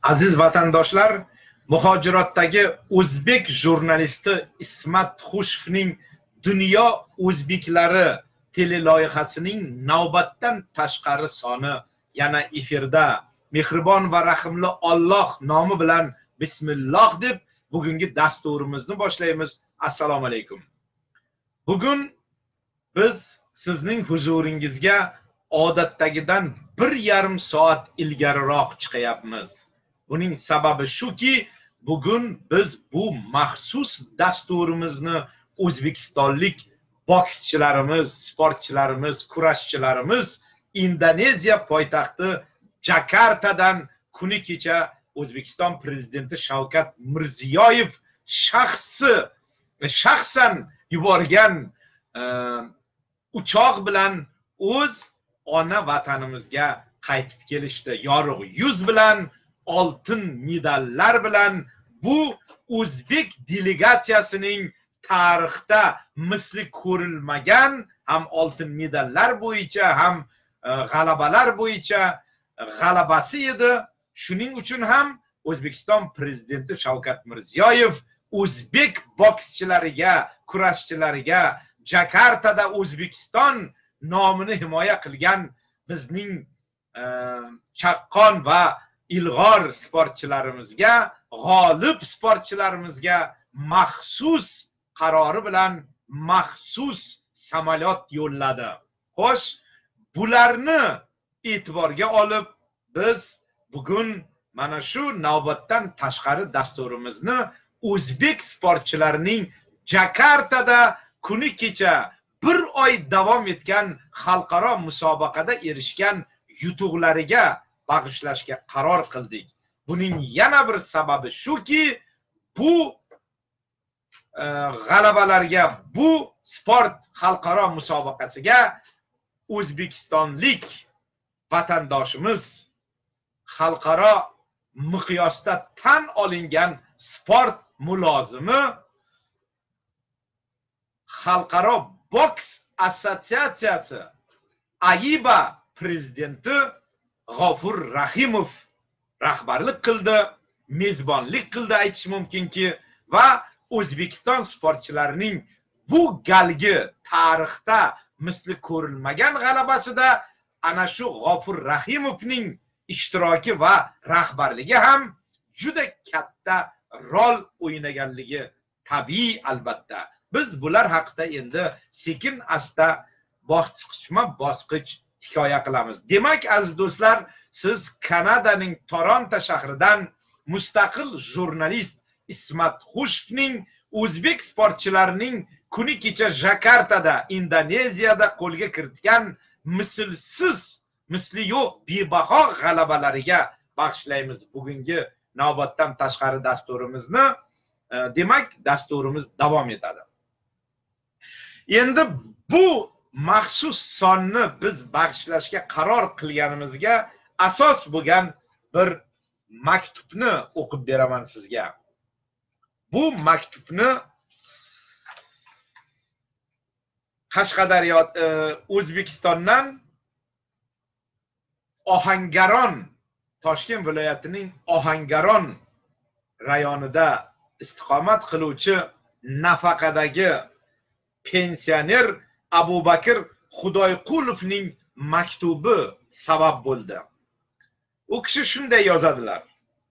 Aziz vatandoshlar, muhojiratdagi o'zbek jurnalisti Ismat Xushevning Dunyo o'zbeklari teleloyihasining navbatdan tashqari soni yana efirda. Mehribon va rahimli Alloh nomi bilan bismillah deb bugungi dasturimizni boshlaymiz. Assalomu alaykum. Bugun biz sizning huzuringizga odatdagidan 1,5 soat ilgariroq chiqyapmiz. Buning sababi shuki, bugun biz bu maxsus dasturimizni o'zbekistonlik bokschilarimiz, sportchilarimiz, kurashchilarimiz Indoneziya poytaxti Jakartadan kuni kecha O'zbekiston prezidenti Shavkat Mirziyoyev shaxsan yuborgan uchoq bilan o'z ona vatanimizga qaytib kelishdi. Yorug' yuz bilan, oltin medallar bilan bu o'zbek delegatsiyasining tarixda misli ko'rilmagan ham oltin medallar bo'yicha ham g'alabalar bo'yicha g'alabasi edi. Shuning uchun ham O'zbekiston prezidenti Shavkat Mirziyoyev o'zbek bokschilariga, kurashchilariga Jakartada O'zbekiston nomini himoya qilgan bizning chaqqon va ilg'or sportchilarimizga, g'olib sportchilarimizga maxsus qarori bilan maxsus samolyot yo'lladi. Xo'sh, bularni e'tiborga olib biz bugun mana shu navbatdan tashqari dasturimizni o'zbek sportchilarining Jakartada kuni kecha 1 oy davom etgan xalqaro musobaqada erishgan yutuqlariga bag'ishlashga qaror qildik. Buning yana bir sababi shuki, bu g'alabalarga, bu sport xalqaro musobaqasiga o'zbekistonlik vatandoshimiz xalqaro miqyosda tan olingan sport mulozimi, Xalqaro boks assotsiatsiyasi AIBA prezidenti G'ofur Rahimov rahbarlik qildi, mezbonlik qildi aytish mumkinki, va O'zbekiston sportchilarining bu galgi tarixda misli ko'rilmagan g'alabasida ana shu G'ofur Rahimovning ishtiroki va rahbarligi ham juda katta rol o'ynaganligi tabiiy albatta. Biz bular haqida endi sekin asta bosqichma-bosqich hikoya qilamiz. Demak, aziz do'stlar, siz Kanadaning Toronto shahridan mustaqil jurnalist Ismat Xushevning o'zbek sportchilarining kuni kecha Jakartada, Indoneziyada qo'lga kiritgan mislsiz, misli yo'q bebaho g'alabalariga bag'ishlaymiz bugungi navbatdan tashqari dasturimizni. Demak, dasturimiz davom etadi. Endi bu maxsus sonni biz bag'ishlashga qaror qilganimizga asos bo'lgan bir maktubni o'qib beraman sizga. Bu maktubni Qashqadaryo, O'zbekistondan Ohangaron, Toshkent viloyatining Ohangaron rayonida istiqomat qiluvchi nafaqadagi pensioner Abubakir Xudoyqulovning maktubi sabab bo'ldi. U kishi shunday yozadilar: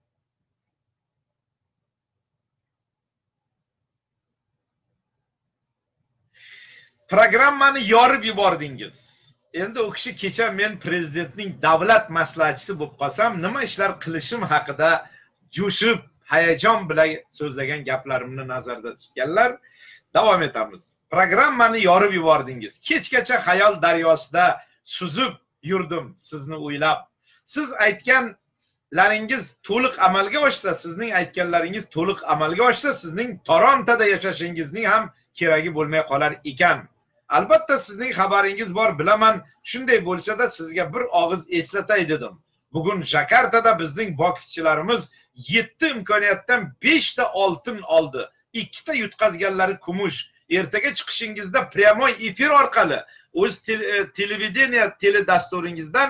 Programmani yorib yubordingiz. Endi u kishi kecha men prezidentning davlat maslahatchisi bo'lib qolsam, nima ishlar qilishim haqida jo'shib, hayajon bilan so'zlagan gaplarimni nazarda tutganlar. Davom etamiz. Programmani yorib yubordingiz. Kechgacha xayol daryosida suzib yurdim sizni o'ylab. Siz aytganlaringiz to'liq amalga oshsa, sizning aytganlaringiz to'liq amalga oshsa, sizning Torontoda yashashingizning ham keragi bo'lmay qolar ekan. Albatta sizning xabaringiz bor, bilaman. Shunday bo'lsa-da sizga bir og'iz eslatay dedim. Bugun Jakartada bizning bokschilarimiz 7 imkoniyatdan 5 ta oltin oldi. 2 ta yutqazganlari kumush. Ertaga chiqishingizda pryamoy efir orqali o'z televideniya teledasturingizdan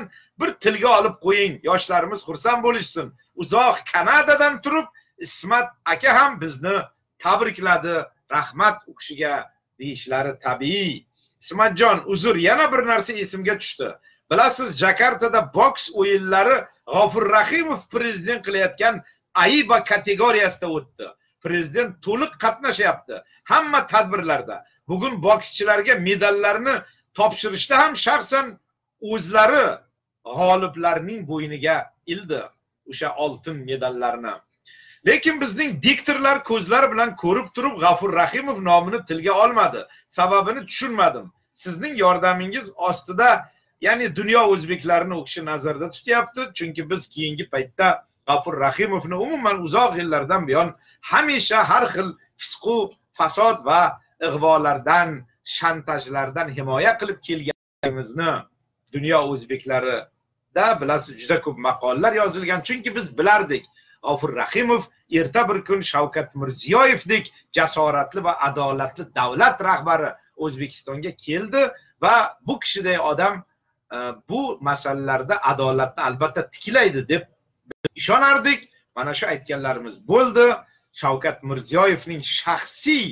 bir tilga olib qo'ying, yoshlarimiz xursand bo'lishsin. Uzoq Kanadadan turib Ismat aka ham bizni tabrikladi, rahmat u kishiga deyishlari tabiiy. Ismatjon, uzr, yana bir narsa esimga tushdi. Bilasiz, Jakartada boks o'yinlari G'ofur Rahimov prezident qilayotgan AIBA kategoriyasida o'tdi. Prezident to'liq qatnashyapti hamma tadbirlarda. Bugun bokschilarga medallarni topshirishda ham shaxsan o'zlari g'oliblarning bo'yniga ildi o'sha oltin medallarni. Lekin bizning diktorlar ko'zlari bilan ko'rib turib G'ofur Rahimov nomini tilga olmadi. Sababini tushunmadim. Sizning yordamingiz ostida, ya'ni dunyo o'zbeklarini o'qishi nazarda tutyapti, chunki biz keyingi paytda G'ofur Rahimovni umuman uzoq yillardan buyon hamisha har xil fisqu, fasod va ig'volardan, shantajlardan himoya qilib kelganimizni dunyo o'zbeklarida bilasiz juda ko'p maqolalar yozilgan, chunki biz bilardik G'ofur Rahimov erta bir kun Shavkat Mirziyoyevdek jasoratli va adolatli davlat rahbari O'zbekistonga keldi va bu kishiday odam bu masalalarda adolatni albatta tiklaydi deb ishonardik. Mana shu aytganlarimiz bo'ldi. Shavkat Mirziyoyevning shaxsiy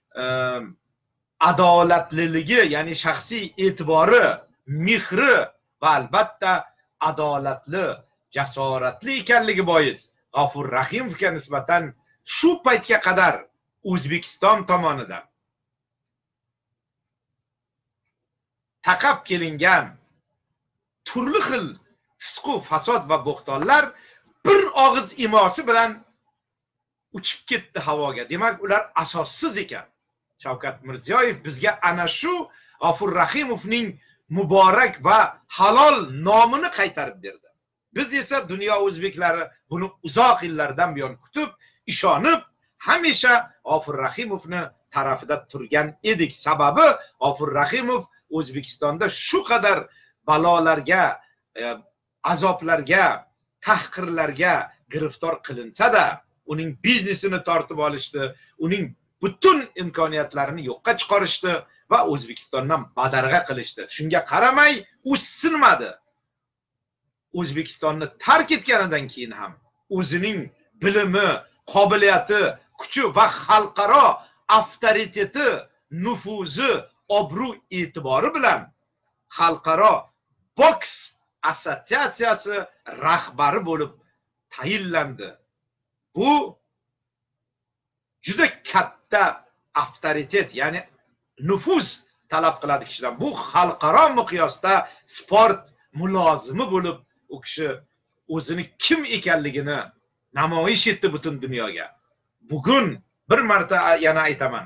adolatliligi, ya'ni shaxsiy e'tibori, mehri va albatta adolatli, jasoratli ekanligi bois G'ofur Rahimovga nisbatan shu paytga qadar O'zbekiston tomonidan taqab kelingan turli xil fisqu, fasod va bo'xtonlar bir og'iz imosi bilan uchib ketdi havoga. Demak, ular asossiz ekan. Shavkat Mirziyoyev bizga ana shu G'ofur Rahimovning muborak va halol nomini qaytarib berdi. Biz esa dunyo o'zbeklari buni uzoq yillardan buyon kutib, ishonib, hamisha G'ofur Rahimovni tarafida turgan edik. Sababi G'ofur Rahimov O'zbekistonda shu qadar balolarga, azoblarga, tahqirlarga giriftor qilinsa-da, uning biznesini tortib olishdi, uning butun imkoniyatlarini yo'qqa chiqarishdi va O'zbekistondan badarg'a qilishdi. Shunga qaramay, u sinmadi. O'zbekistonni tark etganidan keyin ham o'zining bilimi, qobiliyati, kuchi va xalqaro avtoriteti, nufuzi, obro' e'tibori bilan xalqaro boks assotsiatsiyasi rahbari bo'lib tayinlandi. Bu juda katta avtoritet, ya'ni nufuz talab qiladi kishidan. Bu xalqaro miqyosda sport mulozimi bo'lib u kishi o'zini kim ekanligini namoyish etdi butun dunyoga. Bugun bir marta yana aytaman.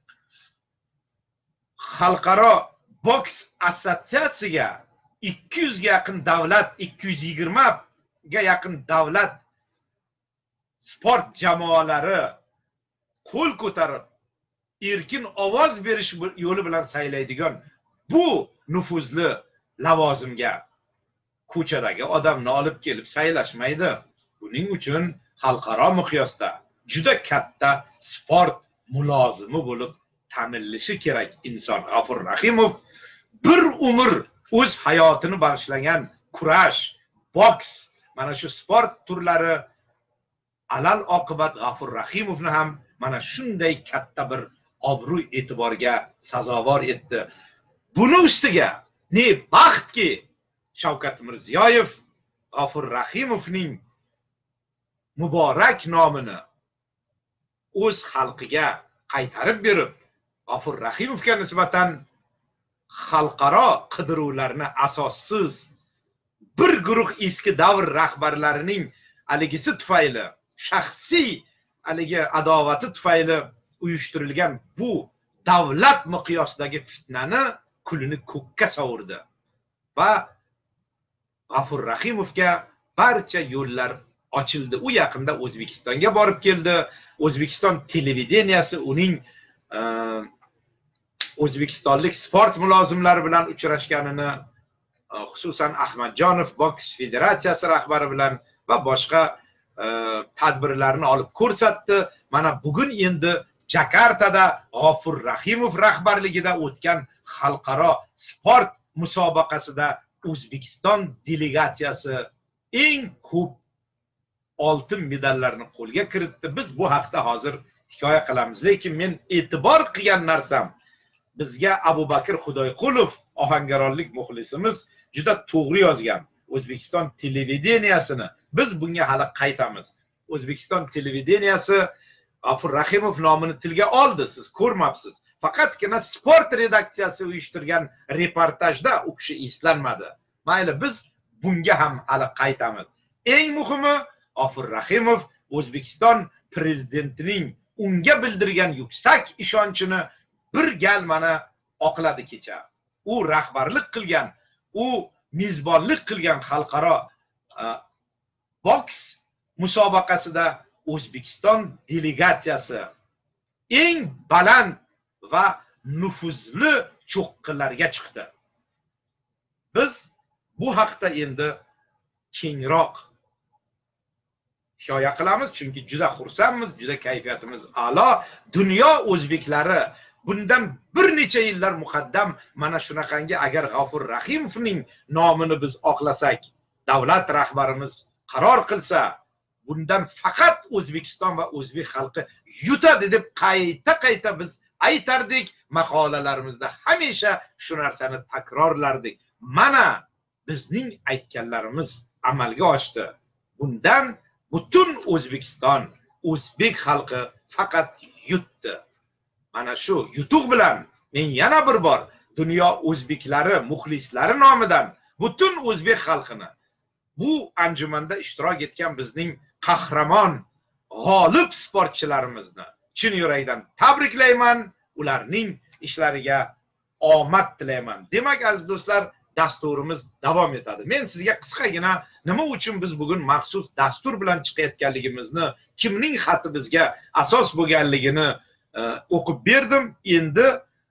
Xalqaro boks assotsiatsiyasiga 200 ga yaqin davlat, 220 ga yaqin davlat sport jamoalari qo'l ko'tarib erkin ovoz berish yo'li bilan saylaydigan bu nufuzli lavozimga ko'chadagi odamni olib kelib saylashmaydi. Buning uchun xalqaro miqyosda juda katta sport mulozimi bo'lib ta'minlanishi kerak inson. G'ofur Rahimov bir umr o'z hayotini bag'ishlagan kurash, boks, mana shu sport turlari alal oqibat G'ofur Rahimovni ham mana shunday katta bir obro' e'tiborga sazovor etdi. Buni ustiga ne baxtki Shavkat Mirziyoyev G'ofur Rahimovning muborak nomini o'z xalqiga qaytarib berib, G'ofur Rahimovga nisbatan xalqaro qidiruvlarni asossiz bir guruh eski davr rahbarlarining aligisi tufayli, shaxsiy aligi adovati tufayli uyushtirilgan bu davlat miqyosidagi fitnani kulini ko'kka sovurdi va G'ofur Rahimovga barcha yo'llar ochildi. U yaqinda O'zbekistonga borib keldi. O'zbekiston televideniyasi uning o'zbekistonlik sport mulozimlari bilan uchrashganini, xususan Ahmadjonov boks federatsiyasi rahbari bilan va boshqa tadbirlarni olib ko'rsatdi. Mana bugun endi Jakartada G'ofur Rahimov rahbarligida o'tgan xalqaro sport musobaqasida O'zbekiston delegatsiyasi eng ko'p oltin medallarni qo'lga kiritdi. Biz bu haqda hozir hikoya qilamiz, lekin men e'tibor qilgan narsam, bizga Abubakir Xudoyqulov, ohangaronlik muxlisimiz, juda to'g'ri yozgan. O'zbekiston televideniyasini biz bunga hali qaytamiz. O'zbekiston televideniyasi G'afur Rahimov nomini tilga oldi, siz ko'rmabsiz. Faqatgina sport redaksiyasi uyushtirgan reportajda u kishi eslanmadi. Mayli, biz bunga ham hali qaytamiz. Eng muhimi, G'afur Rahimov O'zbekiston prezidentining unga bildirgan yuksak ishonchini bir gal mana oqladi kecha. U rahbarlik qilgan, u mezbonlik qilgan xalqaro boks musobaqasida O'zbekiston delegatsiyasi eng baland va nufuzli cho'qqilarga chiqdi. Biz bu haqda endi kengroq hikoya qilamiz, chunki juda xursandmiz, juda kayfiyatimiz a'lo. Dunyo o'zbeklari bundan bir necha yillar muqaddam mana shunaqangi agar G'afur Rahimovning nomini biz oqlasak, davlat rahbarimiz qaror qilsa, bundan faqat O'zbekiston va o'zbek xalqi yutadi deb qayta biz aytardik, maqolalarimizda hamisha shu narsani takrorlardik. Mana bizning aytganlarimiz amalga oshdi. Bundan butun O'zbekiston, o'zbek xalqi faqat yutdi. Mana shu yutuq bilan men yana bir bor dunyo o'zbeklari, muxlislari nomidan butun o'zbek xalqini, bu anjumanda ishtirok etgan bizning qahramon, g'olib sportchilarimizni chin yurakdan tabriklayman, ularning ishlariga omad tilayman. Demak, aziz do'stlar, dasturimiz davom etadi. Men sizga qisqagina nima uchun biz bugun maxsus dastur bilan chiqayotganligimizni, kimning xati bizga asos bo'lganligini o'qib berdim. Endi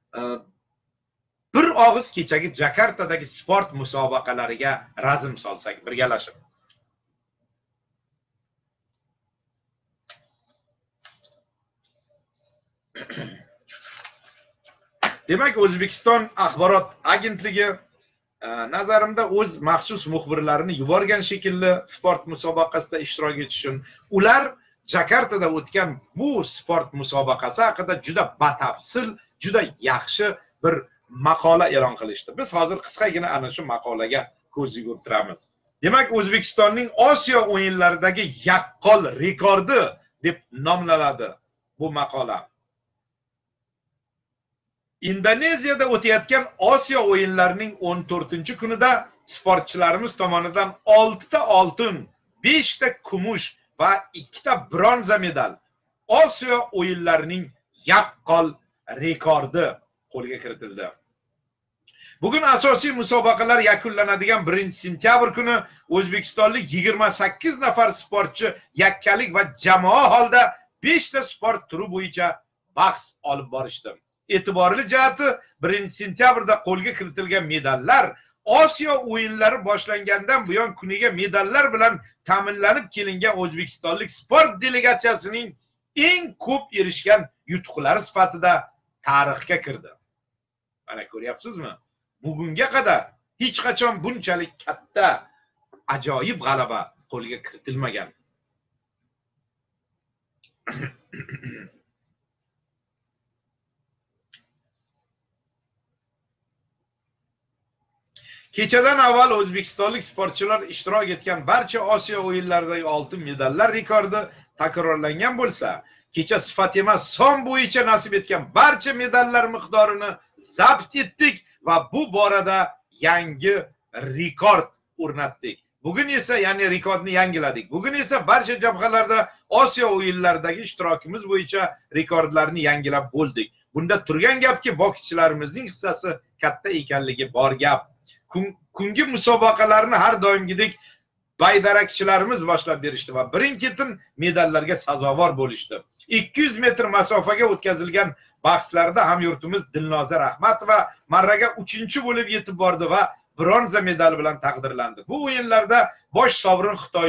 bir og'iz kechagi Jakartadagi sport musobaqalariga razm solsak birgalashib. Demak, O'zbekiston axborot agentligi nazarimda o'z maxsus muxbirlarini yuborgan shekilli sport musobaqasida ishtirok etish uchun. Ular Jakartada o'tgan bu sport musobaqasi haqida juda batafsil, juda yaxshi bir maqola e'lon qilishdi. Biz hozir qisqagina ana shu maqolaga ko'z yugurtiramiz. Demak, O'zbekistonning Osiyo o'yinlaridagi yaqqol rekordi deb nomlanadi bu maqola. Indoneziyada o'tayotgan Osiyo o'yinlarining 14-kunida sportchilarimiz tomonidan 6 ta oltin, 5 ta kumush va 2 ta bronza medal, Osiyo o'yinlarining yaqqol rekordi qo'lga kiritildi. Bugun asosiy musobaqalar yakunlanadigan 1-sentyabr kuni o'zbekistonlik 28 nafar sportchi yakkalik va jamoa holda 5 ta sport turi bo'yicha bahs olib borishdi. E'tiborli jihati 1-sentyabrda qo'lga kiritilgan medallar Osiyo o'yinlari boshlangandan buyon kuniga medallar bilan ta'minlanib kelingan o'zbekistonlik sport delegatsiyasining eng ko'p erishgan yutuqlari sifatida tarixga kirdi. Mana ko'ryapsizmi? Bugunga qadar hech qachon bunchalik katta ajoyib g'alaba qo'lga kiritilmagan. Kechadan avval o'zbekistonlik sportchilar ishtirok etgan barcha Osiyo o'yinlaridagi oltin medallar rekordi takrorlangan bo'lsa, kecha sifat emas son bo'yicha nasib etgan barcha medallar miqdorini zabt etdik va bu borada yangi rekord o'rnatdik. Bugun esa, ya'ni rekordni yangiladik. Bugun esa barcha jabhalarda Osiyo o'yinlaridagi ishtirokimiz bo'yicha rekordlarni yangilab bo'ldik. Bunda turgan gapki, bokschilarimizning hissasi katta ekanligi bor gap. Kungi musobaqalarni har doimgidek baydarakchilarimiz boshlab berishdi va birin-ketin medallarga sazovor bo'lishdi. 200 metr masofaga o'tkazilgan bahslarda hamyurtimiz Dilnoza Rahmatova marraga 3-chi bo'lib yetib bordi va bronza medal bilan taqdirlandi. Bu o'yinlarda bosh sovrin xitoylik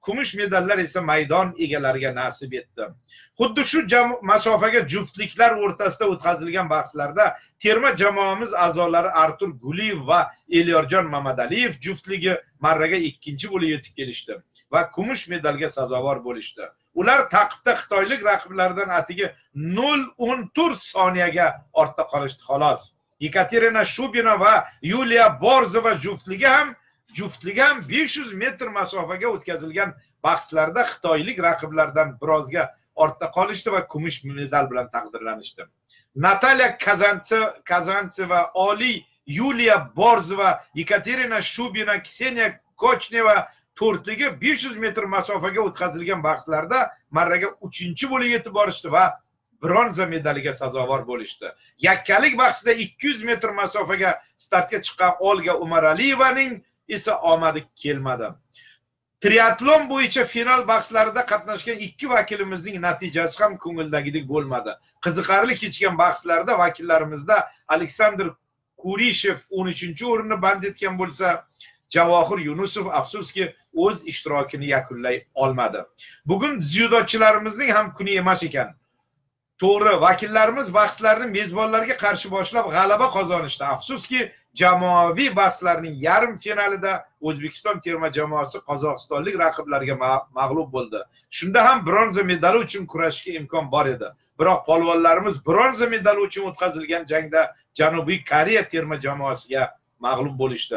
kumush medallar esa maydon egalariga nasib etdi. Xuddi shu masofaga juftliklar o'rtasida o'tkazilgan bahslarda terma jamoamiz a'zolari Artur Guliyev va Elyorjon Mamadaliyev juftligi marraga ikkinchi bo'lib yetib kelishdi va kumush medalga sazovor bo'lishdi. Ular taqibda xitoylik raqiblaridan atigi 0.14 soniyaga ortda qolishdi xolos. Yekaterina Shubina va Yuliya Borzova juftligi ham 500 metr masofaga o'tkazilgan bahslarda xitoylik raqiblardan birozga ortda qolishdi va kumush medal bilan taqdirlanishdi. Natalya Kazantseva, Oli Yuliya Borzova, Yekaterina Shubina, Kseniya Kochneva to'rtligi 500 metr masofaga o'tkazilgan bahslarda marraga 3-chi bo'lib yetib borishdi va bronza medaliga sazovor bo'lishdi. Yakkalik bahsida 200 metr masofaga startga chiqqan Olga Umaraliyevaning esa omadi kelmadi. Triatlon bo'yicha final bahslarida qatnashgan ikki vakilimizning natijasi ham ko'ngildagidek bo'lmadi. Qiziqarli kechgan bahslarda vakillarimizda Aleksandr Kurishev 13-o'rinni band etgan bo'lsa, Javohir Yunusov afsuski o'z ishtirokini yakunlay olmadi. Bugun dzyudochilarimizning ham kuni emas ekan. To'g'ri, vakillarimiz bahslarni mezbonlarga qarshi boshlab g'alaba qozonishdi. Afsuski, jamoaviy bahslarning yarim finalida O'zbekiston terma jamoasi qozog'istonlik raqiblarga mag'lub bo'ldi. Shunda ham bronza medali uchun kurashishga imkon bor edi. Biroq polvonlarimiz bronza medali uchun o'tkazilgan jangda Janubiy Koreya terma jamoasiga mag'lub bo'lishdi.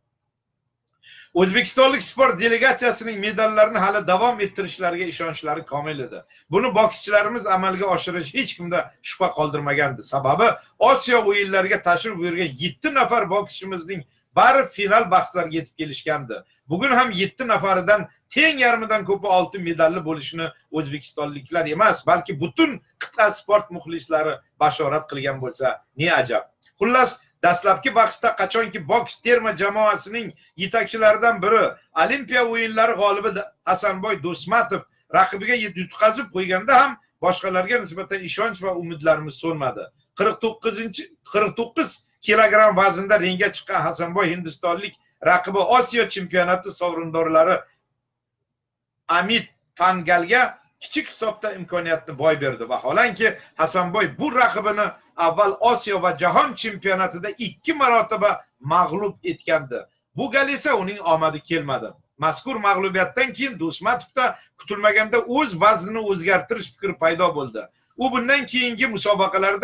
O'zbekistonlik sport delegatsiyasining medallarini hali davom ettirishlariga ishonchlari komil edi. Buni bokschilarimiz amalga oshirish hech kimda shubha qoldirmagandi. Sababi Osiyo o'yinlariga tashrif buyurgan 7 nafar bokschimizning bari final bahslariga yetib kelishgandi. Bugun ham 7 nafaridan teng yarmidan ko'pi oltin medalli bo'lishini o'zbekistonliklar emas, balki butun qit'a sport muxlislari bashorat qilgan bo'lsa, ne ajab. Xullas, dastlabki bahsda qachonki boks terma jamoasining yetakchilaridan biri Olimpiya o'yinlari g'olibi Hasanboy Do'smatov raqibiga yutqazib qo'yganda ham boshqalarga nisbatan ishonch va umidlarimiz so'nmadi. 49 kilogramm vaznda ringga chiqqan Hasanboy hindistonlik raqibi Osiyo chempionati sovrindorlari Amit Pangalga kichik hisobda imkoniyatni boy berdi. Vaholanki Hasanboy bu raqibini avval Osiyo va jahon chempionatida 2 marotaba mag'lub etgandi. Bu gal esa uning omadi kelmadi. Mazkur mag'lubiyatdan keyin Do'smatovda kutilmaganda o'z vaznini o'zgartirish fikri paydo bo'ldi. U bundan keyingi musobaqalarda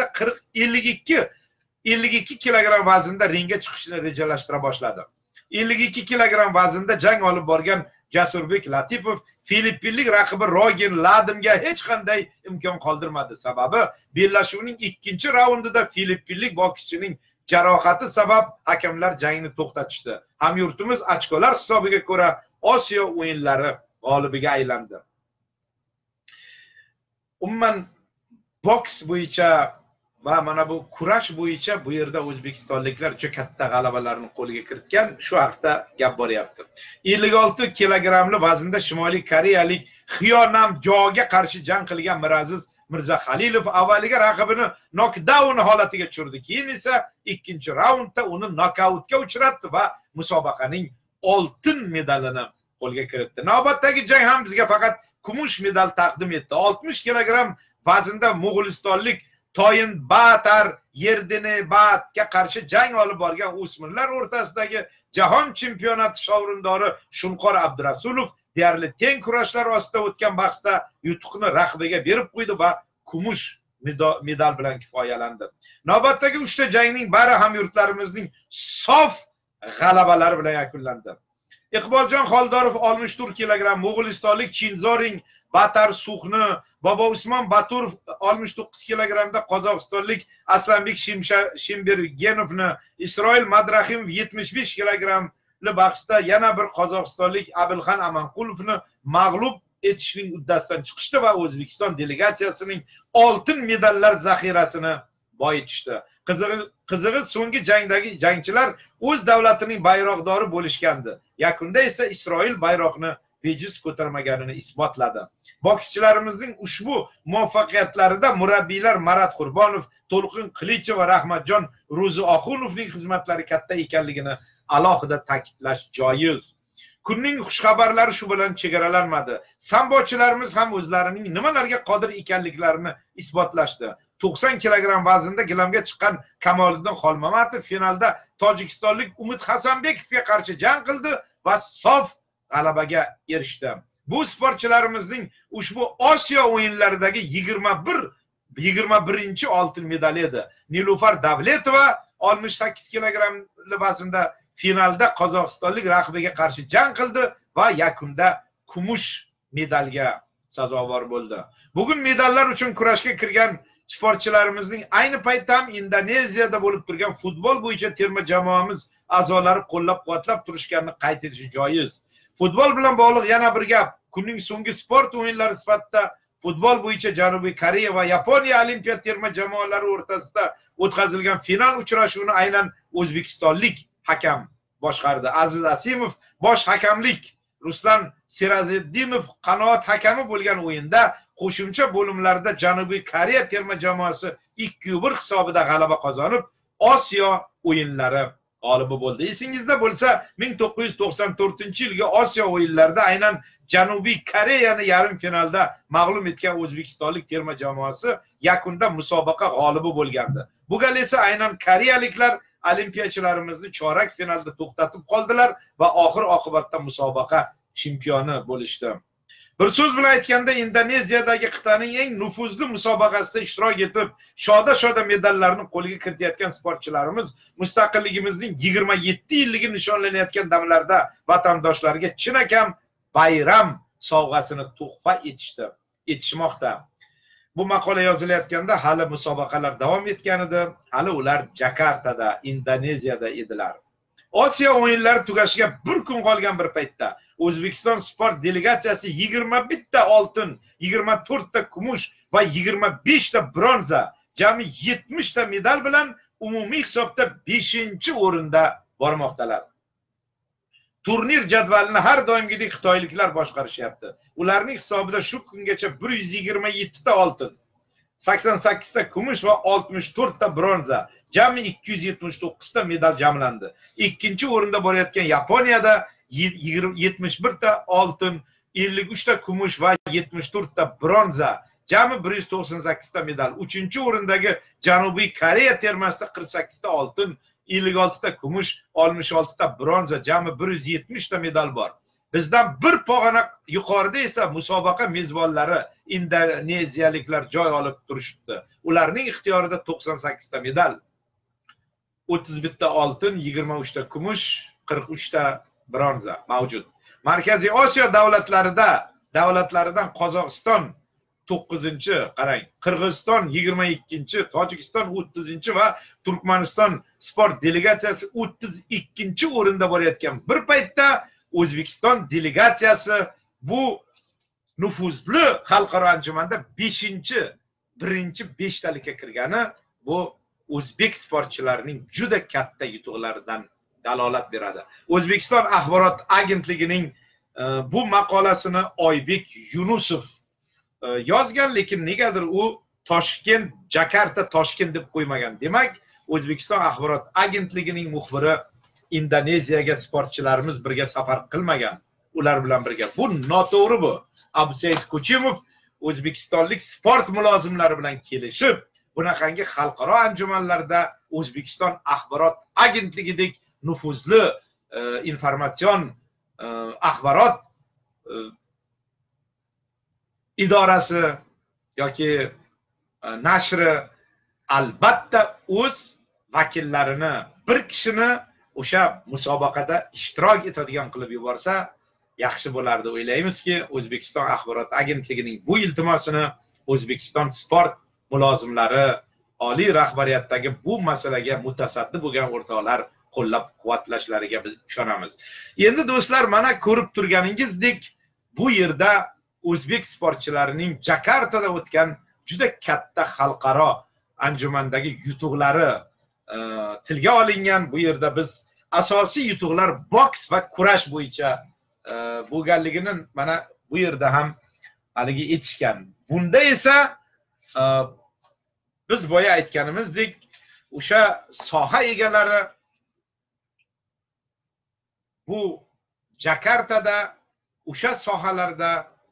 52 kilogramm vaznda ringga chiqishni rejalashtira boshladi. 52 kilogramm vaznda jang olib borgan Jasurbek Latipov Filippinlik raqibi Rogen Ladimga hech qanday imkon qoldirmadi. Sababi bellashuvning 2-raundida Filippinlik bokschining jarohati sabab hakamlar jangni to'xtatishdi. Hamyurtimiz ochkolar hisobiga ko'ra Osiyo o'yinlari g'olibiga aylandi. Umuman boks bo'yicha va mana bu kurash bo'yicha bu yerda o'zbekistonliklar juda katta g'alabalarni qo'lga kiritgan, shu haqda gap boryapti. 56 kilogrammli vaznda Shimoliy Koreyalik Hyonam Joga qarshi jang qilgan Miraziz Mirzahalilov avvaliga raqibini nokdaun holatiga tushirdi. Keyin esa 2-raundda uni nokautga uchratdi va musobaqaning oltin medalini qo'lga kiritdi. Navbatdagi jang ham bizga faqat kumush medal taqdim etdi. 60 kilogramm vaznda mo'g'ulistonlik Toyin Batar Yerdenebatga qarshi jang olib borgan o'smirlar o'rtasidagi jahon chempionati sovrindori Shunqor Abdurasulov deyarli teng kurashlar ostida o'tgan bahsda yutuqni raqibiga berib qo'ydi va kumush medal bilan kifoyalandi. Navbatdagi 3 ta jangning bari hamyurtlarimizning sof g'alabalari bilan yakunlandi. Iqboljon Xoldorov 64 kilogramm, mo'g'ulistonlik Chinzoring Batar Suxni, Bobo Usmon Baturov 69 kilogrammda qozog'istonlik Aslanbek Shimbergenovni, Isroil Madrahimov 75 kilogrammli bahsda yana bir qozog'istonlik Abilxan Amanqulovni mag'lub etishning uddasidan chiqishdi va O'zbekiston delegatsiyasining oltin medallar zaxirasini boyitishdi. Qizig'i so'nggi jangdagi jangchilar o'z davlatining bayroqdori bo'lishgandi. Yakunda esa Isroil bayroqni bejiz ko'tarmaganini isbotladi. Bokschilarimizning ushbu muvaffaqiyatlarida murabbiylar Marat Qurbonov, To'lqin Qilichov va Rahmatjon Ro'zioxunovning xizmatlari katta ekanligini alohida ta'kidlash joiz. Kunning xushxabarlari shu bilan chegaralanmadi. Sambochilarimiz ham o'zlarining nimalarga qodir ekanliklarini isbotlashdi. 90 kilogramm vaznda gilamga chiqqan Kamoliddin Xolmamatov finalda tojikistonlik Umid Hasanbekovga qarshi jang qildi va sof g'alabaga erishdi. Bu sportchilarimizning ushbu Osiyo o'yinlaridagi 21 oltin medali edi. Nilufar Davletova 68 kilogramm vaznda finalda qozog'istonlik raqibiga qarshi jang qildi va yakunda kumush medalga sazovor bo'ldi. Bugun medallar uchun kurashga kirgan sportchilarimizning ayni paytda ham Indoneziyada bo'lib turgan futbol bo'yicha terma jamoamiz a'zolari qo'llab-quvvatlab turishganini qayd etish joiz. Futbol bilan bog'liq yana bir gap, kunning so'nggi sport o'yinlari sifatida futbol bo'yicha Janubiy Koreya va Yaponiya olimpiya terma jamoalari o'rtasida o'tkazilgan final uchrashuvini aynan o'zbekistonlik hakam boshqardi. Aziz Asimov bosh hakamlik, Ruslan Siraziddinov qanoat hakami bo'lgan o'yinda qo'shimcha bo'limlarda Janubiy Koreya terma jamoasi 2-1 hisobida g'alaba qozonib, Osiyo o'yinlari g'olibi bo'ldi. Esingizda bo'lsa, 1994-yilgi Osiyo o'yinlarida aynan Janubiy Koreyani yarim finalda mag'lub etgan o'zbekistonlik terma jamoasi yakunda musobaqa g'olibi bo'lgandi. Bu gal esa aynan koreyaliklar olimpiyachilarimizni chorak finalda to'xtatib qoldilar va oxir oqibatda musobaqa chempioni bo'lishdi. Bir so'z bilan aytganda, Indoneziyadagi qit'aning eng nufuzli musobaqasida ishtirok etib, shoda medallarni qo'lga kiritayotgan sportchilarimiz mustaqilligimizning 27 yilligini nishonlanayotgan damlarda vatandoshlarga chinakam bayram sovg'asini tuhfa etishmoqda. Bu maqola yozilayotganda hali musobaqalar davom etgan edi. Hali ular Jakartada, Indoneziyada edilar. Osiyo o'yinlari tugashiga bir kun qolgan bir paytda O'zbekiston sport delegatsiyasi 21 ta oltin, 24 ta kumush va 25 ta bronza, jami 70 ta medal bilan umumiy hisobda 5-o'rinda bormoqdalar. Turnir jadvalini har doimgidek xitoyliklar boshqarishyapti. Ularning hisobida shu kungacha 127 ta oltin, 88 ta kumush va 64 ta bronza, jami 279 ta medal jamlandi. Ikkinchi o'rinda borayotgan Yaponiyada 71 ta oltin, 53 ta kumush va 74 ta bronza, jami 198 ta medal. Uchinchi o'rindagi Janubiy Koreya termasida 48 ta oltin, 56 ta kumush, 66 ta bronza, jami 170 ta medal bor. Bizdan bir pog'ona yuqorida esa musobaqa mezbonlari indoneziyaliklar joy olib turishibdi. Ularning ixtiyorida 98 ta medal, 31 ta oltin, 23 ta kumush, 43 ta bronza mavjud. Markaziy Osiyo davlatlaridan Qozog'iston 9-chi, qarang, Qirg'iziston 22-chi, Tojikiston 30-chi va Turkmaniston sport delegatsiyasi 32-chi o'rinda borayotgan bir paytda O'zbekiston delegatsiyasi bu nufuzli xalqaro anjumanda 5-birinchi 5talikka kirgani bu o'zbek sportchilarining juda katta yutuqlaridan dalolat beradi. O'zbekiston axborot agentligining bu maqolasini Oybek Yunusov yozgan, lekin negadir u Toshkent, Jakarta, Toshkent deb qo'ymagan. Demak, O'zbekiston axborot agentligining muxbiri Indoneziyaga sportchilarimiz birga safar qilmagan. Ular bilan birga. Bu noto'g'ri bu. Abdusaid Kuchimov o'zbekistonlik sport mulozimlari bilan kelishib, bunaqangi xalqaro anjumanlarda O'zbekiston axborot agentligidek nufuzli informatsion axborot idorasi yoki nashri albatta o'z vakillarini, bir kishini o'sha musobaqada ishtirok etadigan qilib yuborsa yaxshi bo'lardi. O'ylaymizki, O'zbekiston axborot agentligining bu iltimosini O'zbekiston sport mulozimlari, oliy rahbariyatdagi bu masalaga mutasaddi bo'lgan o'rtoqlar qo'llab-quvvatlashlariga biz ishonamiz. Endi do'stlar, mana ko'rib turganingizdek, bu yerda o'zbek sportchilarining Jakartada o'tgan juda katta xalqaro anjumandagi yutuqlari tilga olingan. Bu yerda biz asosiy yutuqlar boks va kurash bo'yicha bo'lganligini mana bu yerda ham haligi aytishgan. Bunda esa biz boya aytganimizdek, o'sha soha egalari bu Jakartada o'sha sohalarda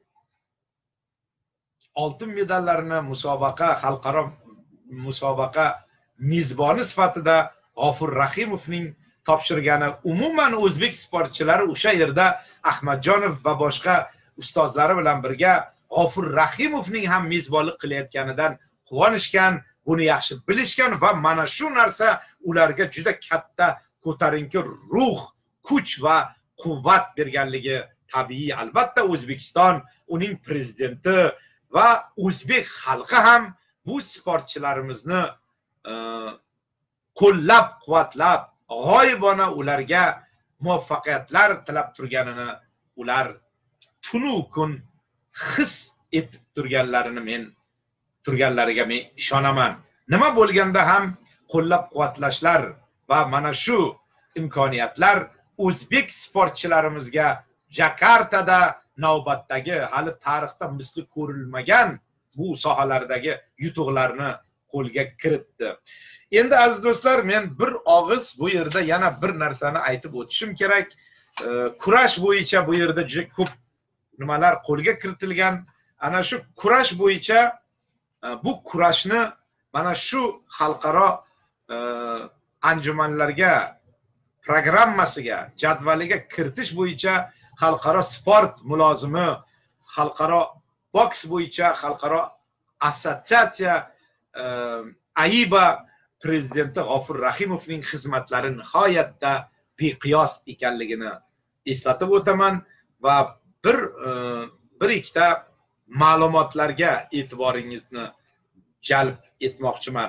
oltin medallarni xalqaro musobaqa mezboni sifatida G'ofur Rahimovning topshirgani, umuman o'zbek sportchilari o'sha yerda Ahmadjonov va boshqa ustozlari bilan birga G'ofur Rahimovning ham mezbonlik qilayotganidan quvonishgan, buni yaxshi bilishgan va mana shu narsa ularga juda katta ko'tarinki ruh, kuch va quvvat berganligi tabiiy. Albatta O'zbekiston, uning prezidenti va o'zbek xalqi ham bu sportchilarimizni qo'llab-quvvatlab, g'oyibona ularga muvaffaqiyatlar tilab turganini ular tunu kun his etib turganlariga men ishonaman. Nima bo'lganda ham qo'llab-quvvatlashlar va mana shu imkoniyatlar o'zbek sportchilarimizga Jakartada navbatdagi hali tarixda misli ko'rilmagan bu sohalardagi yutuqlarni qo'lga kiritdi. Endi aziz do'stlar, men bir og'iz bu yerda yana bir narsani aytib o'tishim kerak. Kurash bo'yicha bu yerda juda ko'p nimalar qo'lga kiritilgan. Ana shu kurash bo'yicha bu kurashni mana shu xalqaro anjumanlarga, programmasiga, jadvaliga kiritish bo'yicha xalqaro sport mulozimi, xalqaro boks bo'yicha xalqaro assotsiatsiya AIBA prezidenti G'ofur Rahimovning xizmatlari nihoyatda beqiyos ekanligini eslatib o'taman va bir ikkita ma'lumotlarga e'tiboringizni jalb etmoqchiman.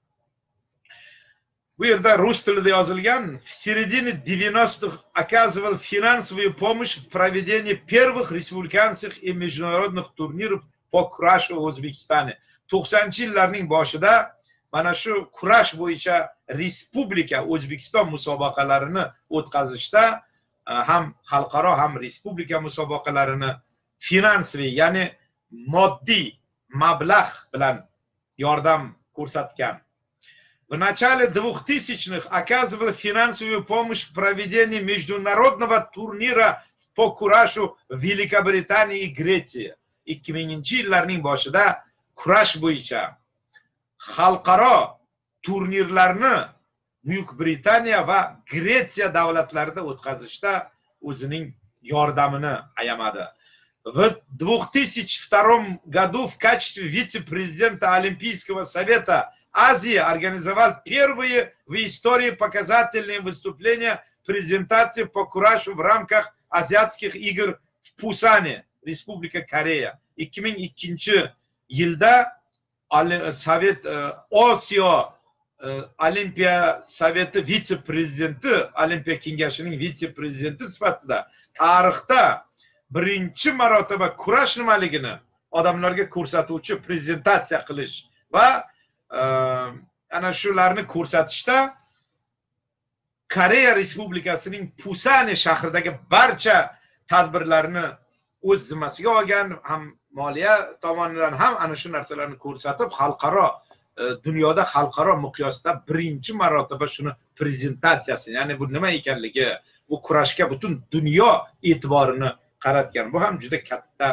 Bu yerda rus tilida yozilgan: в середине 90-х оказывал финансовую помощь в проведении первых республиканских и международных турниров по кurash в O'zbekiston. 90-yillarning boshida mana shu kurash bo'yicha respublika O'zbekiston musobaqalarini o'tkazishda ham xalqaro ham respublika musobaqalarini finansiy, ya'ni moddiy mablag' bilan yordam ko'rsatgan. В начале 2000-х оказывал финансовую помощь в проведении международного турнира по кuraшу в Великобритании и Греции. 2000-yillarning boshida kurash bo'yicha xalqaro turnirlarni Buyuk Britaniya va Gretsiya davlatlarida o'tkazishda o'zining yordamini ayamadi. В 2002 году в качестве вице-президента Олимпийского совета Азии организовал первые в истории показательные выступления презентации по кuraшу в рамках азиатских игр в Пусане, Республика Корея. 2002-yilda Sovet Osiyo Olimpiya Совeti vitse-prezidenti, Olimpiya kengashining vitse-prezidenti sifatida tarixda birinchi marotaba kurash nimaligini odamlarga ko'rsatuvchi prezentatsiya qilish va ana shularni ko'rsatishda Koreya Respublikasining Pusan shahridagi barcha tadbirlarni o'z zimmasiga olgan, ham moliya tomonidan ham ana shu narsalarni ko'rsatib, xalqaro dunyoda xalqaro miqyosda birinchi marotaba shuni prezentatsiyasi, ya'ni bu nima ekanligi, bu kurashga butun dunyo e'tiborini qaratgan. Bu ham juda katta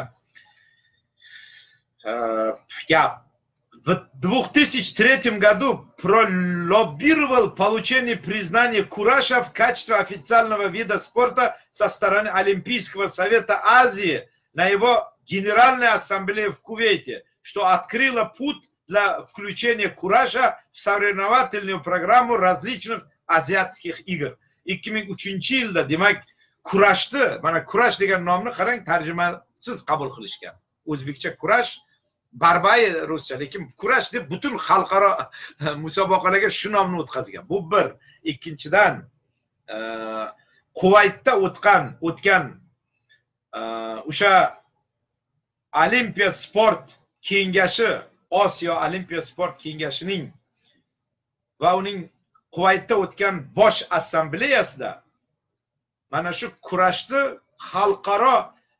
gap. В 2003 году пролоббировал получение признания кураша в качестве официального вида спорта со стороны Олимпийского совета Азии на его Генеральной ассамблее в Кувейте, что открыло путь для включения кураша в соревновательную программу различных азиатских игр. 2003-yilda demak kurashni, mana kurash degan nomni qarang, tarjimasiz qabul qilishgan. O'zbekcha kurash, barbay ruscha, lekin kurash deb butun xalqaro musobaqalarga shu nomni o'tkazgan. Bu bir. Ikkinchidan Kuvaytda o'tgan o'sha Olimpiya sport kengashi, Osiyo Olimpiya sport kengashining va uning Kuvaytda o'tgan bosh assambleyasida mana shu kurashni xalqaro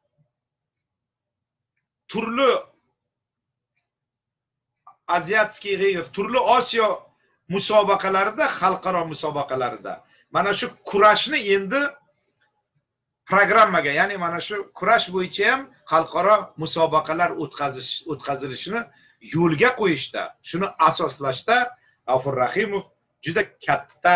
turli aziyatskiy igr, turli Osiyo musobaqalarida, xalqaro musobaqalarida mana shu kurashni endi programmaga, ya'ni mana shu kurash bo'yicha ham xalqaro musobaqalar o'tkazilishini yo'lga qo'yishda, shuni asoslashda G'afur Rahimov juda katta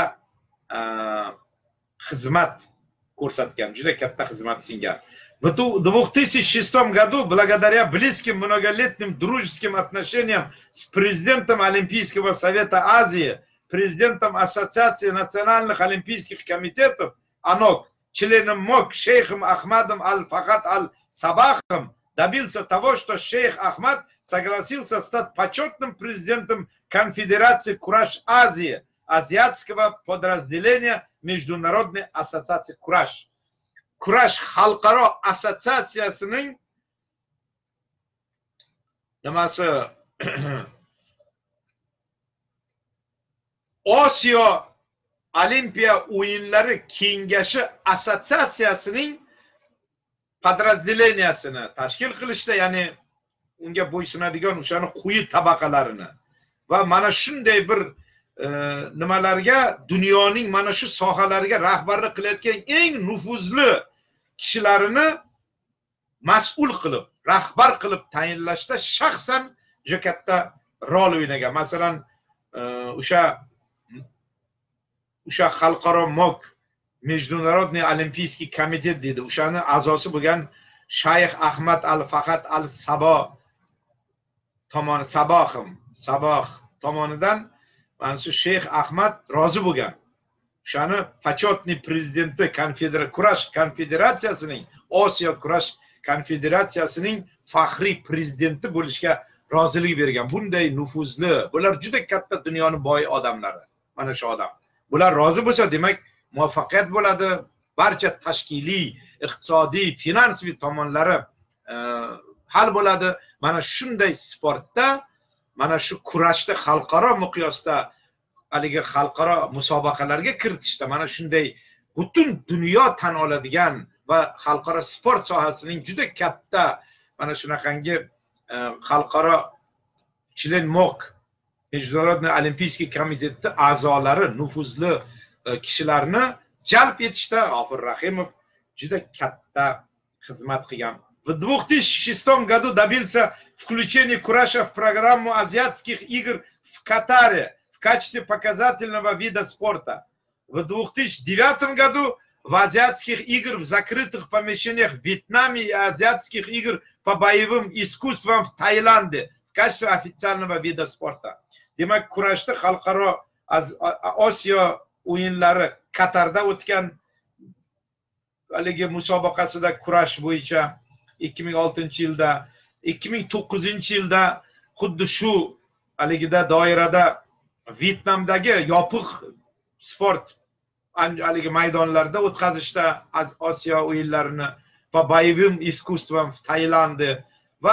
xizmat ko'rsatgan, juda katta xizmat singan. В 2006 году, благодаря близким многолетним дружеским отношениям с президентом Олимпийского совета Азии, президентом Ассоциации национальных олимпийских комитетов АНОК, членом МОК шейхом Ахмадом Аль-Фахад Аль-Сабахом, добился того, что шейх Ахмад согласился стать почетным президентом Конфедерации Кураш Азии, азиатского подразделения Международной ассоциации Кураш. Kurash xalqaro assotsiatsiyasining nimasi Osiyo Olimpiya o'yinlari kengashi assotsiatsiyasining podrazdeleniyasini tashkil qilishda, ya'ni unga bo'ysunadigan o'shani quyi tabaqalarini va mana shunday bir nimalarga, dunyoning mana shu sohalarga rahbarlik qilayotgan eng nufuzli kishilarini mas'ul qilib, rahbar qilib tayinlashda shaxsan juda katta rol o'ynagan. Masalan, o'sha xalqaro MOK, Международный олимпийский комитет deydi. O'shani a'zosi bo'lgan Shayx Ahmad Al-Fahad Al-Saboh tomonidan mana shu Shayx Ahmad rozi bo'lgan. O'shani почетный prezidenti kurash konfederatsiyasining, Osiyo kurash konfederatsiyasining faxriy prezidenti bo'lishga rozilik bergan. Bunday nufuzli, bular juda katta dunyoning boy odamlari. Mana shu odam. Bular rozi bo'lsa, demak, muvaffaqiyat bo'ladi. Barcha tashkiliy, iqtisodiy, finansiy tomonlari hal bo'ladi. Mana shunday sportda, mana shu kurashda xalqaro miqyosda haligi xalqaro musobaqalarga kiritishda mana shunday butun dunyo tan oladigan va xalqaro sport sohasining juda katta mana shunaqangi xalqaro член МОК, Международный олимпийский комитет a'zolari, nufuzli kishilarni jalb etishda G'afur Rahimov juda katta xizmat qilgan. В 2006 году добился включения кураша в программу азиатских игр в Катаре в качестве показательного вида спорта. В 2009 году в азиатских игр в закрытых помещениях в Вьетнаме и азиатских игр по боевым искусствам в Таиланде в качестве официального вида спорта. Demak, kurashda xalqaro Osiyo o'yinlari Qatarda o'tgan haligi musobaqasida kurash bo'yicha 2006-yilda, 2009-yilda xuddi shu haligida doirada Vyetnamdagi yopiq sport haligi maydonlarda o'tkazishda Osiyo o'yinlarini va boevim iskustvom в Tailandda va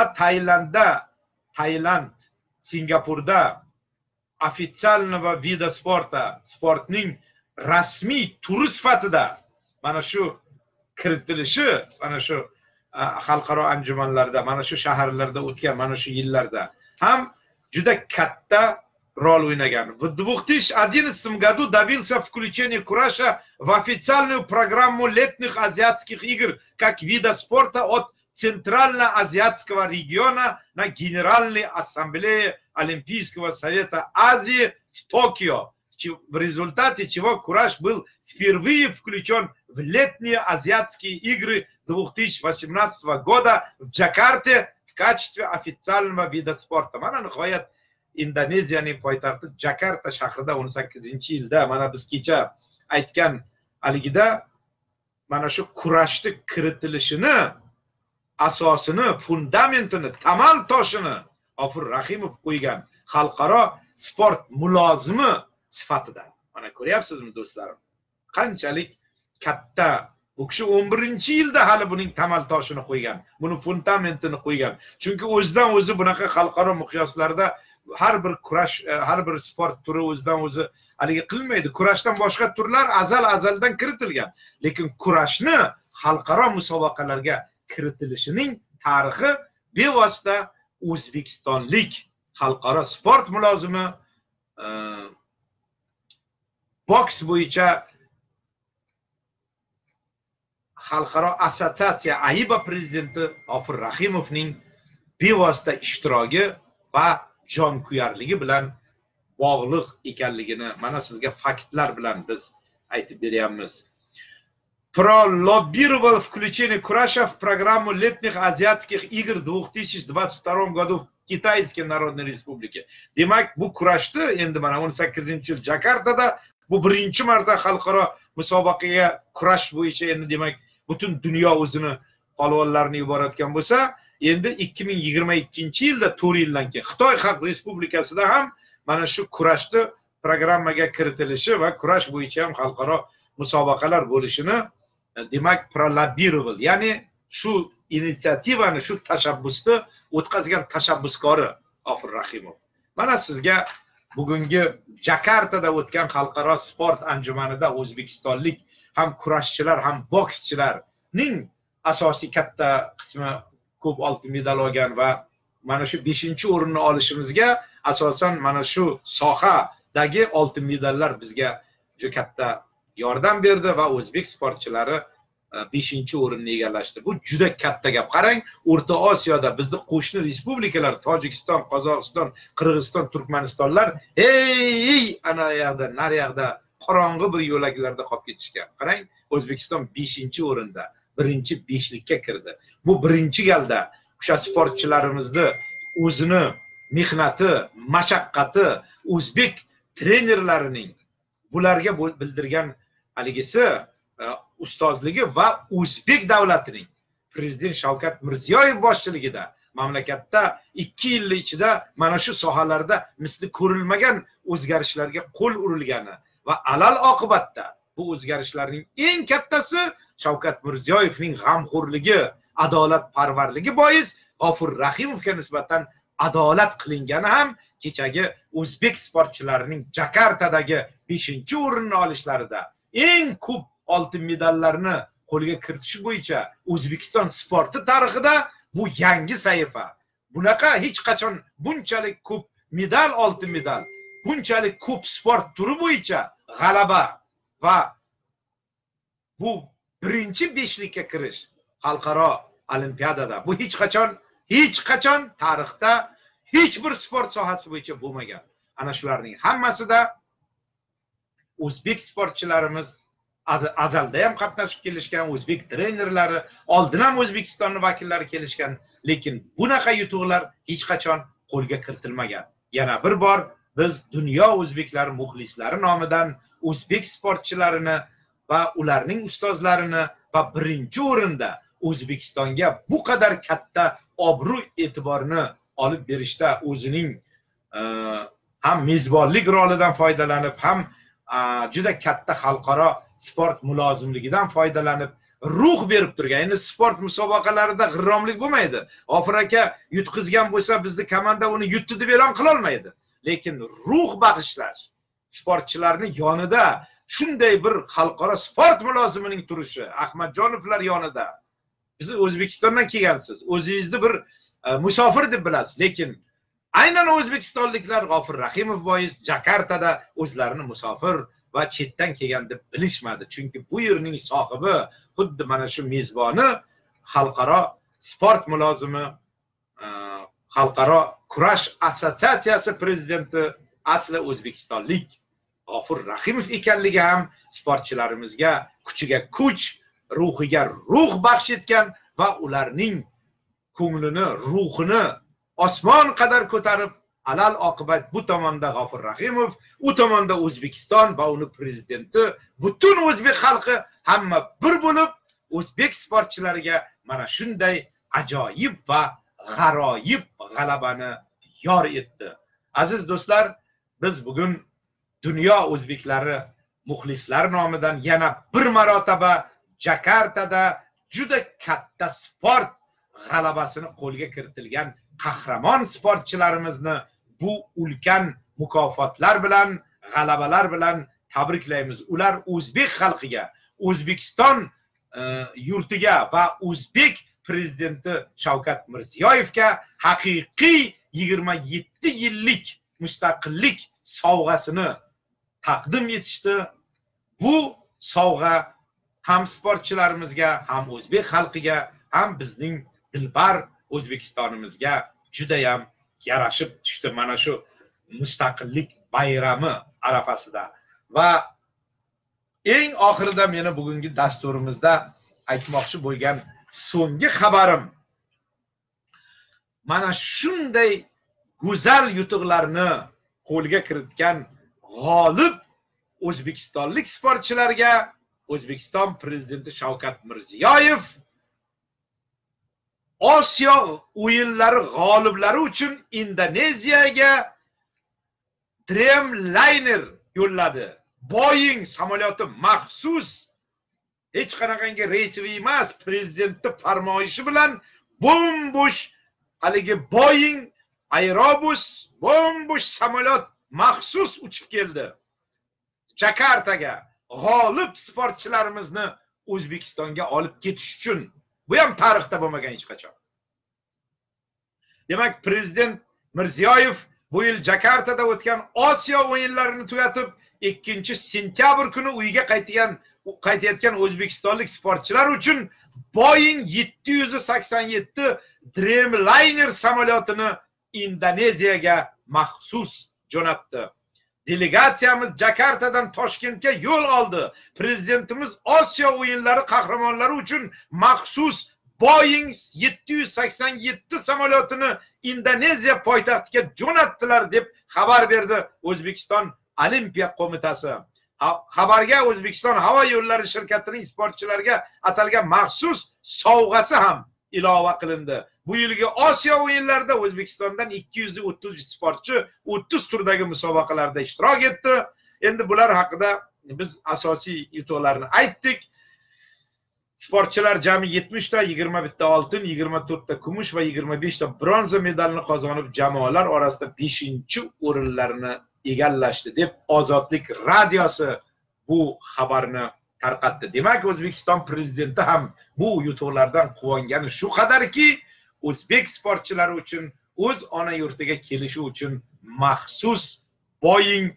Tailand, Singapurda официального вида sporta, sportning rasmiy turi sifatida mana shu kiritilishi, mana shu xalqaro anjumanlarda, mana shu shaharlarda o'tgan mana shu yillarda ham juda katta rol o'ynagan. В 2011 году добился включения кураша в официальную программу летних азиатских игр как вида спорта от Центрально-Азиатского региона на Генеральной ассамблее Олимпийского совета Азии в Токио, в результате чего кураж был впервые включен в летние азиатские игры 2018 года в Джакарте в качестве официального вида спорта. Mana nihoyat Indoneziyaning poytaxti Jakarta shahrida 18-yilda mana biz kecha aytgan haligida mana shu kurashni kiritilishini asosini, fundamentini, tamal toshini G'afur Rahimov qo'ygan xalqaro sport mulozimi sifatida. Mana ko'ryapsizmi do'stlarim? Qanchalik katta. Bu kishi 11-yilda hali buning tamal toshini qo'ygan, buni fundamentini qo'ygan. Chunki o'zidan o'zi bunaqa xalqaro miqyoslarda har bir kurash, har bir sport turi o'zidan o'zi haligi qilmaydi. Kurashdan boshqa turlar azaldan kiritilgan. Lekin kurashni xalqaro musobaqalarga kiritilishining tarixi bevosita O'zbekistonlik xalqaro sport mulozimi boks bo'yicha xalqaro assotsiatsiya AIBA prezidenti G'ofur Rahimovning bevosita ishtiroki va jonkuyarligi bilan bog'liq ekanligini mana sizga faktlar bilan biz aytib beryapmiz. Пролоббировал включение кураша в программу летних азиатских игр в 2022 году в Китайской Народной Республике. Demak, bu kurashni endi mana 18-yil Jakartada bu birinchi marta xalqaro musobaqaga kurash bo'yicha endi demak butun dunyo o'zini polvonlarini yuborayotgan bo'lsa, endi 2022-yilda 4 yildan keyin Xitoy Xalq Respublikasida ham mana shu kurashni programmaga kiritilishi va kurash bo'yicha ham xalqaro musobaqalar bo'lishini demak prolobbiroval, ya'ni shu inisiativani, shu tashabbusni o'tkazgan tashabbuskori G'ofur Rahimov. Mana sizga bugungi Jakartada o'tgan xalqaro sport anjumanida o'zbekistonlik ham kurashchilar ham bokschilarning asosiy katta qismi ko'p oltin medal olgan va mana shu 5-o'rinni olishimizga asosan mana shu sohadagi oltin medallar bizga juda katta yordam berdi va o'zbek sportchilari 5-o'rinni egallashdi. Bu juda katta gap. Qarang, O'rta Osiyoda bizning qo'shni respublikalar Tojikiston, Qozog'iston, Qirg'iziston, Turkmanistonlar ana yoqda, nari yoqda qorong'i bir yo'laklarda qolib ketishgan. Qarang, O'zbekiston 5-o'rinda, birinchi 5likka kirdi. Bu birinchi galda o'sha sportchilarimizni o'zini mehnati, mashaqqati, o'zbek trenerlarining bularga bildirgan haligisi ustozligi va o'zbek davlatining prezident Shavkat Mirziyoyev boshchiligida mamlakatda 2 yil ichida mana shu sohalarda misli ko'rilmagan o'zgarishlarga qo'l urilgani va alal oqibatda bu o'zgarishlarning eng kattasi Shavkat Mirziyoyevning g'amxo'rligi, adolatparvarligi bois G'ofur Rahimovga nisbatan adolat qilingani ham kechagi o'zbek sportchilarining Jakartadagi 5-o'rinni olishlarida eng ko'p oltin medallarni qo'lga kiritish bo'yicha O'zbekiston sporti tarixida bu yangi sahifa. Bunaqa hech qachon bunchalik ko'p medal, oltin medal, bunchalik ko'p sport turi bo'yicha g'alaba va bu birinchi 5likka kirish xalqaro olimpiadada bu hech qachon tarixda hech bir sport sohasi bo'yicha bo'lmagan. Ana shularning hammasida o'zbek sportchilarimiz azalda ham qatnashib kelishgan, o'zbek trenerlari, oldin ham O'zbekistonning vakillari kelishgan, lekin bunaqa yutuqlar hech qachon qo'lga kiritilmagan. Yana bir bor biz dunyo o'zbeklari muxlislari nomidan o'zbek sportchilarini va ularning ustozlarini va birinchi o'rinda O'zbekistonga bu qadar katta obro' e'tiborni olib berishda o'zining ham mezbonlik rolidan foydalanib, ham juda katta xalqaro sport mulozimligidan foydalanib ruh berib turgan. Endi sport musobaqalarida g'irromlik bo'lmaydi. G'ofur aka yutqizgan bo'lsa, bizni komanda uni yutdi deb e'lon qila olmaydi. Lekin ruh bag'ishlash, sportchilarning yonida shunday bir xalqaro sport mulozimining turishi, Ahmadjonovlar yonida. Siz O'zbekistondan kelgansiz, o'zingizni bir musofir deb bilasiz, lekin aynan o'zbekistonliklar G'ofur Rahimov bois Jakartada o'zlarini musofir va chetdan kelgan deb bilishmadi. Chunki bu yerning sohibi xuddi mana shu mezboni xalqaro sport mulozimi, xalqaro kurash assotsiatsiyasi prezidenti asli o'zbekistonlik G'ofur Rahimov ekanligi ham sportchilarimizga kuchiga kuch, ruhiga ruh baxsh etgan va ularning ko'nglini, ruhini osmon qadar ko'tarib, alal oqibat bu tomonda G'ofur Rahimov, u tomonda O'zbekiston va uni prezidenti, butun o'zbek xalqi hamma bir bo'lib o'zbek sportchilariga mana shunday ajoyib va g'aroyib g'alabani yor etdi. Aziz do'stlar, biz bugun dunyo o'zbeklari muxlislari nomidan yana bir marotaba Jakartada juda katta sport g'alabasini qo'lga kiritilgan qahramon sportchilarimizni bu ulkan mukofotlar bilan, g'alabalar bilan tabriklaymiz. Ular o'zbek xalqiga, O'zbekiston yurtiga va o'zbek prezidenti Shavkat Mirziyoyevga haqiqiy 27 yillik mustaqillik sovg'asini taqdim etishdi. Bu sovg'a ham sportchilarimizga, ham o'zbek xalqiga, ham bizning dilbar O'zbekistonimizga juda ham yarashib tushdi mana shu mustaqillik bayrami arafasida. Va eng oxirida meni bugungi dasturimizda aytmoqchi bo'lgan so'nggi xabarim mana shunday go'zal yutuqlarni qo'lga kiritgan g'olib o'zbekistonlik sportchilarga O'zbekiston prezidenti Shavkat Mirziyoyev Osiyo o'yinlari g'oliblari uchun Indoneziyaga Dreamliner yo'lladi. Boeing samolyoti maxsus hech qanaqangi reysiy emas, prezidentning farmoyishi bilan bombosh haligi Boeing Aerobus bombosh samolyot maxsus uchib keldi. Jakartaga g'olib sportchilarimizni O'zbekistonga olib ketish uchun. Bu ham tarixda bo'lmagan hech qachon. Demak, prezident Mirziyoyev bu yil Jakartada o'tgan Osiyo o'yinlarini tugatib, 2-sentyabr kuni uyiga qaytayotgan o'zbekistonlik sportchilar uchun Boeing 787 Dreamliner samolyotini Indoneziyaga maxsus jo'natdi. Delegatsiyamiz Jakartadan Toshkentga yo'l oldi. Prezidentimiz Osiyo o'yinlari qahramonlari uchun maxsus Boeing 787 samolyotini Indoneziya poytaxtiga jo'natdilar deb xabar berdi O'zbekiston Olimpiya qo'mitasi. Xabarga O'zbekiston havo yo'llari shirkatining sportchilarga atalgan maxsus sovg'asi ham ilova qilindi. Bu yilgi Osiyo o'yinlarida O'zbekistondan 230 sportchi 30 turdagi musobaqalarda ishtirok etdi. Endi bular haqida biz asosiy yutuqlarni aytdik. Sportchilar jami 70 ta, 21 ta oltin, 24 ta kumush va 25 ta bronza medalni qozonib, jamoalar orasida 5-o'rinlarni egallashdi deb Ozodlik radiosi bu xabarni tarqatdi. Demak, O'zbekiston prezidenti ham bu yutuqlardan quvongani shu qadarki, o'zbek sportchilari uchun o'z ona yurtiga kelishi uchun maxsus Boeing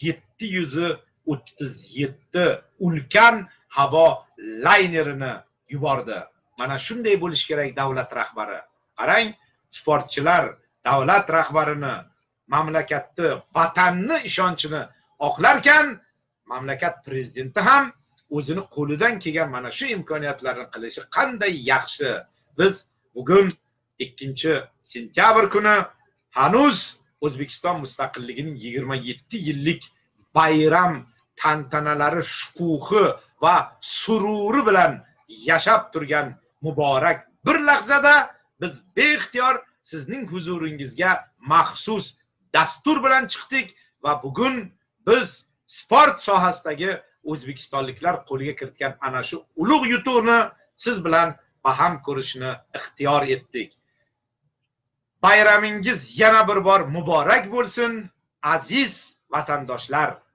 737 ulkan havo laynerini yubordi. Mana shunday bo'lish kerak davlat rahbari. Qarang, sportchilar davlat rahbarini, mamlakatni, vatanni ishonchini oqlarkan, mamlakat prezidenti ham o'zini qo'lidan kelgan mana shu imkoniyatlarni qilishi qanday yaxshi. Biz bugun 2-sentyabr kuni hanuz O'zbekiston mustaqilligining 27 yillik bayram tantanalari shukuhi va sururi bilan yashab turgan muborak bir lahzada biz beixtiyor sizning huzuringizga maxsus dastur bilan chiqdik va bugun biz sport sohasidagi o'zbekistonliklar qo'liga kiritgan ana shu ulug' yutuqni siz bilan baham ko'rishni ixtiyor etdik. Bayramingiz yana bir bor muborak bo'lsin, aziz vatandoshlar.